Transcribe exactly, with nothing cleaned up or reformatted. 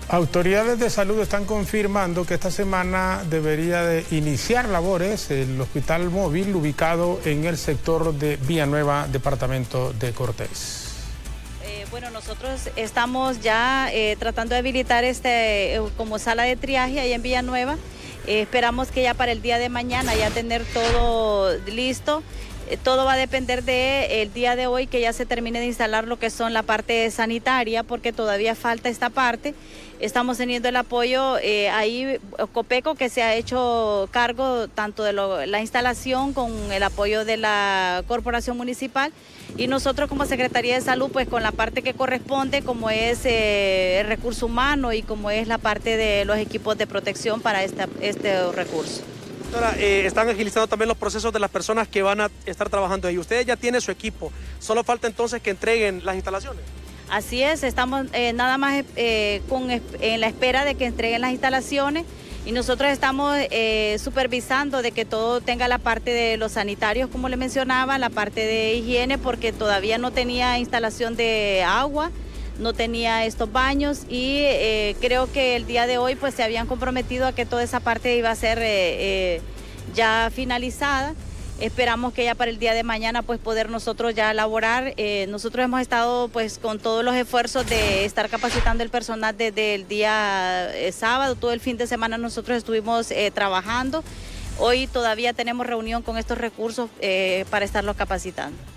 Autoridades de salud están confirmando que esta semana debería de iniciar labores el hospital móvil ubicado en el sector de Villanueva, departamento de Cortés. Eh, bueno, nosotros estamos ya eh, tratando de habilitar este eh, como sala de triaje ahí en Villanueva. Eh, esperamos que ya para el día de mañana ya tener todo listo. Todo va a depender del día de hoy que ya se termine de instalar lo que son la parte sanitaria, porque todavía falta esta parte. Estamos teniendo el apoyo eh, ahí, Copeco, que se ha hecho cargo tanto de lo, la instalación con el apoyo de la Corporación Municipal, y nosotros como Secretaría de Salud, pues con la parte que corresponde, como es eh, el recurso humano y como es la parte de los equipos de protección para esta, este recurso. Doctora, eh, están agilizando también los procesos de las personas que van a estar trabajando ahí. Ustedes ya tienen su equipo, solo falta entonces que entreguen las instalaciones. Así es, estamos eh, nada más eh, con, en la espera de que entreguen las instalaciones, y nosotros estamos eh, supervisando de que todo tenga la parte de los sanitarios, como le mencionaba, la parte de higiene, porque todavía no tenía instalación de agua, no tenía estos baños, y eh, creo que el día de hoy pues se habían comprometido a que toda esa parte iba a ser eh, eh, ya finalizada. Esperamos que ya para el día de mañana pues poder nosotros ya elaborar. Eh, nosotros hemos estado pues con todos los esfuerzos de estar capacitando el personal desde el día eh, sábado, todo el fin de semana nosotros estuvimos eh, trabajando. Hoy todavía tenemos reunión con estos recursos eh, para estarlos capacitando.